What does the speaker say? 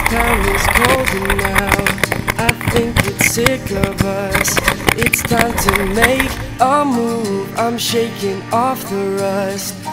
town is cold now. I think it's sick of us. It's time to make a move. I'm shaking off the rust.